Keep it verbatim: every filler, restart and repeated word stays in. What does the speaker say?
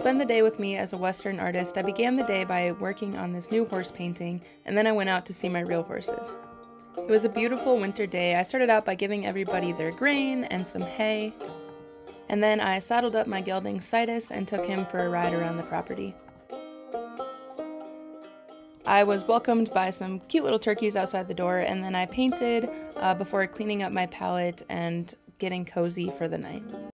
spend the day with me as a Western artist, I began the day by working on this new horse painting, and then I went out to see my real horses. It was a beautiful winter day. I started out by giving everybody their grain and some hay, and then I saddled up my gelding Citus and took him for a ride around the property. I was welcomed by some cute little turkeys outside the door, and then I painted uh, before cleaning up my palette and getting cozy for the night.